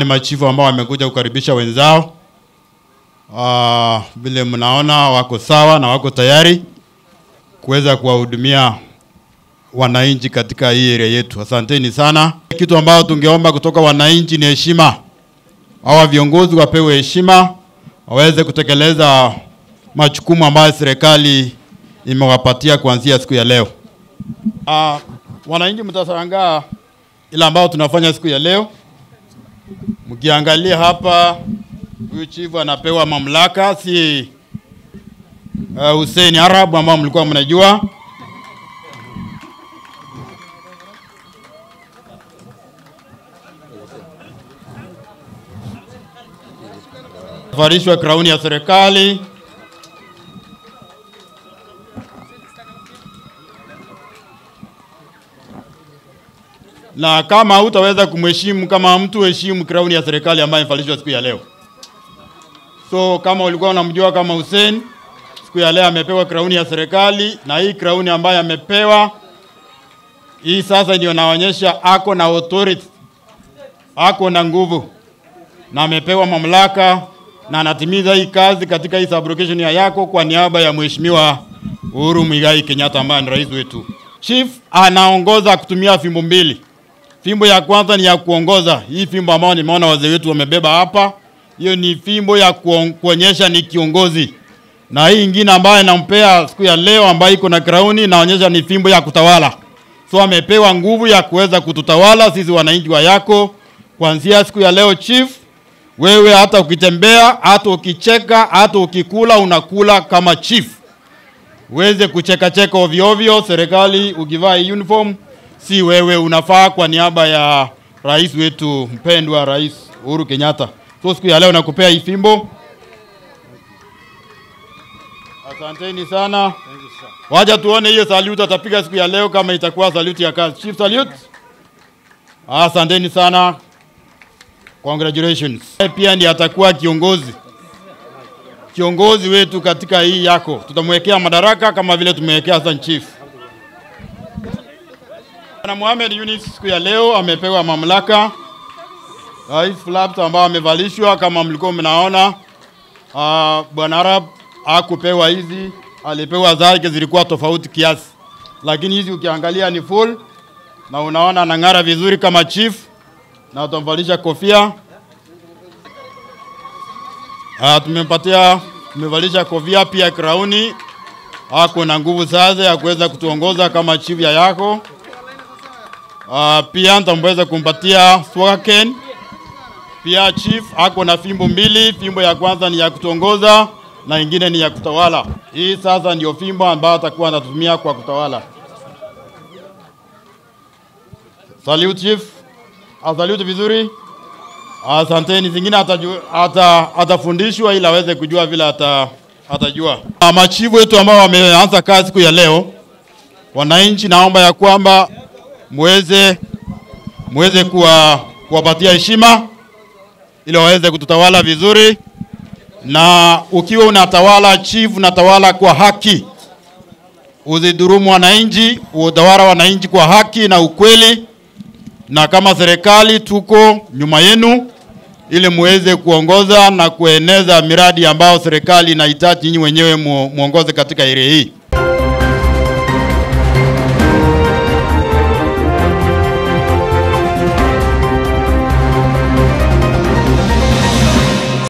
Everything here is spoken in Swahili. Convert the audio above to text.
Machifu ambao wamekuja kukaribisha wenzao. Vile mnaona wako sawa na wako tayari kuweza kuwahudumia wananchi katika hii area yetu. Asanteni sana. Kitu ambao tungeomba kutoka wananchi ni heshima. Hawa viongozi wapewe heshima, waweze kutekeleza majukumu ambayo serikali imewapatia kuanzia siku ya leo. Wananchi mtashangaa ila ambao tunafanya siku ya leo. Mkiangalia hapa, huyu chifu anapewa mamlaka, si Hussein Arab ambao mlikuwa mnajua. Farishwa crown ya serikali. Na kama hutaweza kumheshimu, kama mtu heshimu crown ya serikali ambayo imefalishwa siku ya leo. So kama ulikuwa unamjua kama Hussein, siku ya leo amepewa crown ya serikali, na hii crown ambayo amepewa hii sasa ndio naonyesha ako na authority, ako na nguvu, na amepewa mamlaka na anatimiza hii kazi katika hii subrogation ya Yaqo kwa niaba ya Mheshimiwa Uhuru Muigai Kenyatta ambaye ni rais wetu. Chief anaongoza kutumia fimbo mbili. Fimbo ya kwanza ni ya kuongoza. Hii fimbo ambayo nimeona wazee wetu wamebeba hapa, hiyo ni fimbo ya kuonyesha ni kiongozi. Na hii nyingine ambayo nampea siku ya leo ambayo iko na crown inaonyesha ni fimbo ya kutawala. So amepewa nguvu ya kuweza kututawala sisi wananchi wa Yaqo kuanzia siku ya leo. Chief, wewe hata ukitembea, hata ukicheka, hata ukikula unakula kama chief. Uweze kucheka cheka ovyo ovyo, serikali ukivaa uniform si wewe, unafaa kwa niaba ya rais wetu mpendwa Rais Uhuru Kenyatta. So siku ya leo nakupea hii fimbo. Asanteni sana. Waja tuone hiyo salute atapiga siku ya leo kama itakuwa salute ya kazi. Chief, salute. Asanteni sana. Congratulations. Pia ndiye atakuwa kiongozi wetu katika hii Yaqo. Tutamwekea madaraka kama vile tumewekea Hassan Chief. Bwana Mohamed Yunus siku ya leo amepewa mamlaka. Hizi flaps ambao amevalishwa kama mlikuwa mnaona. Bwana Arab hakupewa hizi, alipewa zake zilikuwa tofauti kiasi. Lakini hizi ukiangalia ni full na unaona anang'ara vizuri kama chief, na utamvalisha kofia. Tumevalisha kofia pia crown. Ako na nguvu sasa ya kuweza kutuongoza kama chief ya Yaqo. Pia nitamweza kumpatia swaken. Pia chief ako na fimbo mbili, fimbo ya kwanza ni ya kutuongoza na nyingine ni ya kutawala. Hii sasa ndio fimbo ambayo atakuwa anatumia kwa kutawala. Salute chief. Salute vizuri. Asanteni. Zingine atafundishwa ili aweze kujua vile atajua. Machifu wetu ambao wameanza kazi siku ya leo, wananchi naomba ya kwamba muweze kuwapatia heshima ili waweze kututawala vizuri. Na ukiwa unatawala chief, unatawala kwa haki. Usidhulumu wananchi, utawala wananchi kwa haki na ukweli. Na kama serikali tuko nyuma yenu ili muweze kuongoza na kueneza miradi ambao serikali inahitaji nyinyi wenyewe muongoze katika area hii.